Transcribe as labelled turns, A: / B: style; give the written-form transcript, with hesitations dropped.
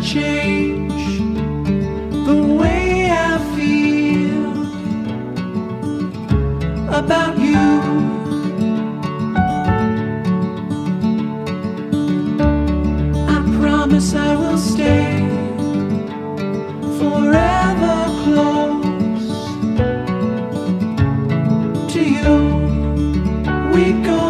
A: change the way I feel about you. I promise I will stay forever close to you. We go